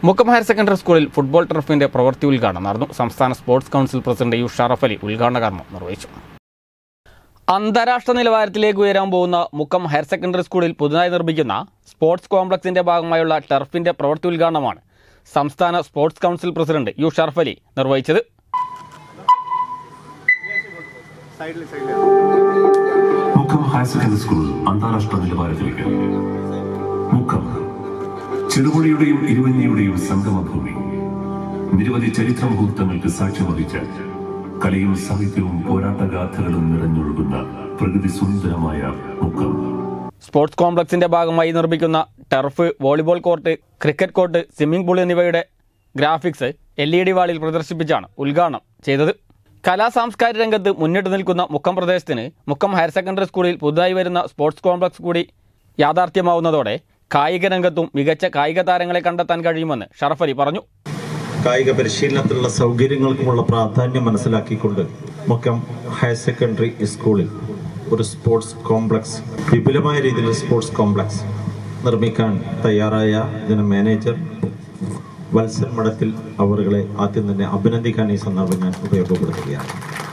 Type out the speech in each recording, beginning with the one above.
Mukkam higher secondary സ്കൂളിൽ football ടർഫിന്റെ പ്രവൃത്തി ഉദ്ഘാടനം നടന്നു. സംസ്ഥാന sports council president U Sharaf Ali ഉദ്ഘാടന കർമ്മം നിർവഹിച്ചു. അന്താരാഷ്ട്ര നിലവാരത്തിലേക്ക് ഉയരാൻ പോകുന്ന മുക്കം ഹയർ സെക്കൻഡറി സ്കൂളിൽ പുതുതായി നിർമ്മിക്കുന്ന സ്പോർട്സ് കോംപ്ലക്സിന്റെ ഭാഗമായുള്ള ടർഫിന്റെ പ്രവൃത്തി ഉദ്ഘാടനമാണ് സംസ്ഥാന sports council president U Sharaf Ali നിർവഹിച്ചത്. മുക്കം ഹയർ സെക്കൻഡറി സ്കൂൾ അന്താരാഷ്ട്ര നിലവാരത്തിലേക്ക്. മുക്കം ചെറുപുഴയുടെയും ഇരുവഞ്ഞിയുടെയും സംഗമഭൂമി. നിരവധി ചരിത്ര മുഹൂർത്തങ്ങൾക്ക് സാക്ഷ്യം വഹിച്ച കലയും സാഹിത്യവും പോരാട്ടഗാഥകളും നിറഞ്ഞൊഴുകുന്ന പ്രകൃതി സുന്ദരമായ മുക്കം. സ്പോർട്സ് കോംപ്ലക്സിന്റെ ഭാഗമായി നിർമ്മിക്കുന്ന turf, volleyball court, cricket court, swimming pool എന്നിവയുടെ ഗ്രാഫിക്സ് LED വാളിൽ പ്രദർശിപ്പിച്ചാണ് ഉദ്ഘാടനം ചെയ്തത്. കലാ സാംസ്കാരിക രംഗത്ത് മുന്നിട്ട് നിൽക്കുന്ന മുക്കം പ്രദേശത്തിന് മുക്കം ഹയർ സെക്കൻഡറി സ്കൂളിൽ പുതുതായി വരുന്ന സ്പോർട്സ് കോംപ്ലക്സ് കൂടി യാഥാർത്ഥ്യമാവുന്നതോടെ കായിക രംഗത്തും മികച്ച കായിക താരങ്ങളെ കണ്ടെത്താൻ കഴിയുമെന്ന് ഷറഫ് അലി പറഞ്ഞു. കായിക പരിശീലനത്തിലുള്ള സൗകര്യങ്ങൾക്കുമുള്ള പ്രാധാന്യം മനസ്സിലാക്കിക്കൊണ്ട് മുക്കം ഹയർ സെക്കൻഡറി സ്കൂളിൽ ഒരു സ്പോർട്സ് കോംപ്ലക്സ്, വിപുലമായ രീതിയിൽ സ്പോർട്സ് കോംപ്ലക്സ് നിർമ്മിക്കാൻ തയ്യാറായ ഇതിന് മാനേജർ വത്സൻ മഠത്തിൽ അവരുടെ ആദ്യം തന്നെ അഭിനന്ദിക്കാൻ ഈ സന്ദർഭം ഞാൻ ഉപയോഗപ്പെടുത്തുകയാണ്.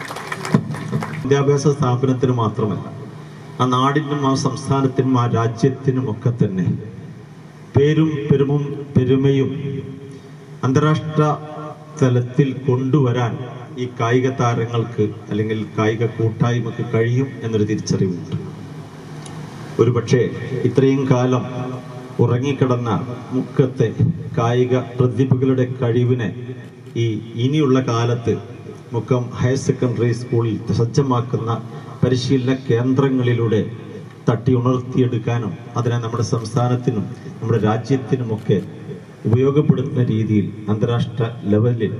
വിദ്യാഭ്യാസ സ്ഥാപനത്തിന് മാത്രമല്ല, ആ നാടിനും ആ സംസ്ഥാനത്തിനും ആ രാജ്യത്തിനുമൊക്കെ തന്നെ പേരും പെരുമയും അന്താരാഷ്ട്ര തലത്തിൽ കൊണ്ടുവരാൻ ഈ കായിക താരങ്ങൾക്ക് അല്ലെങ്കിൽ കായിക കൂട്ടായ്മക്ക് കഴിയും എന്നൊരു തിരിച്ചറിവുണ്ട്. ഒരുപക്ഷെ ഇത്രയും കാലം ഉറങ്ങിക്കിടന്ന മുക്കത്തെ കായിക പ്രതിഭകളുടെ കഴിവിനെ ഇനിയുള്ള കാലത്ത് മുക്കം ഹയർ സെക്കൻഡറി സ്കൂളിൽ സജ്ജമാക്കുന്ന പരിശീലന കേന്ദ്രങ്ങളിലൂടെ തട്ടി ഉണർത്തിയെടുക്കാനും അതിനെ നമ്മുടെ സംസ്ഥാനത്തിനും നമ്മുടെ രാജ്യത്തിനുമൊക്കെ ഉപയോഗപ്പെടുത്തുന്ന രീതിയിൽ അന്താരാഷ്ട്ര ലെവലിൽ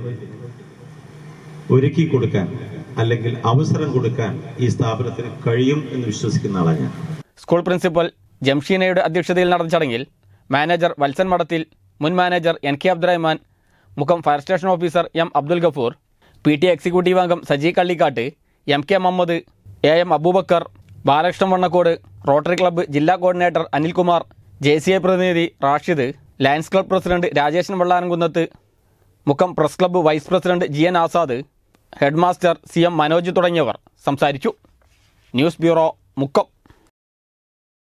ഒരുക്കി കൊടുക്കാൻ അല്ലെങ്കിൽ അവസരം കൊടുക്കാൻ ഈ സ്ഥാപനത്തിന് കഴിയും എന്ന് വിശ്വസിക്കുന്ന ആളാണ് ഞാൻ. സ്കൂൾ പ്രിൻസിപ്പൽ ജംഷീനയുടെ അധ്യക്ഷതയിൽ നടന്ന ചടങ്ങിൽ മാനേജർ വത്സൻ മഠത്തിൽ, മുൻ manager NK Abdurahman, Mukkam fire station officer M Abdul Gafoor, PT executive അംഗം Saji Kallikkattu, MK Muhammad, AM Abubakar, Balakrishnan Vannakkod, rotary club ജില്ലാ കോർഡിനേറ്റർ അനിൽകുമാർ, JCI പ്രതിനിധി Rashid, lions club president Rajeshan Vellanamkunnath, Mukkam press club vice president GN Azad, head master CM Manoj തുടങ്ങിയവർ സംസാരിച്ചു. News bureau, Mukkam.